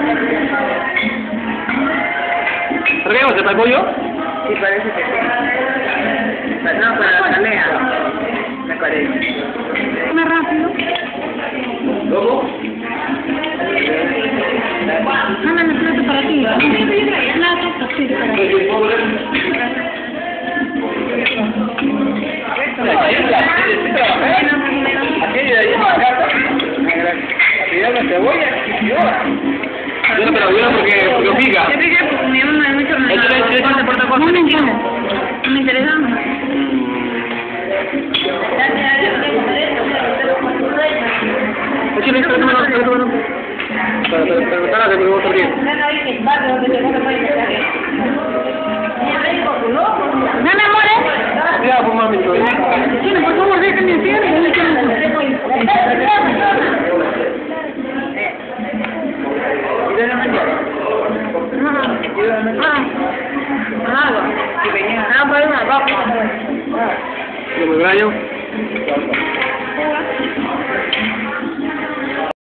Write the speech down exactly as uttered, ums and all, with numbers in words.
¿Pero qué cosa? ¿Para el pollo? Sí, parece que sí. No, para la jalea. Me parece. Más rápido. ¿Cómo? Mándame el plato para ti. Plato, sí, para ti. Yo no te lo digo porque, porque pica. Yo piqué porque mi mamá es mucho más. Esto es corta, corta, corta. No me interesa. No me interesa. Oye, ven, espérate, mano, espérate, mano. Para, para, para, para, para, para, para, Dame, amores. ya, pues mami, estoy. Sí, por favor, déjame hacer. Ah, para una ropa. Yo me gallo.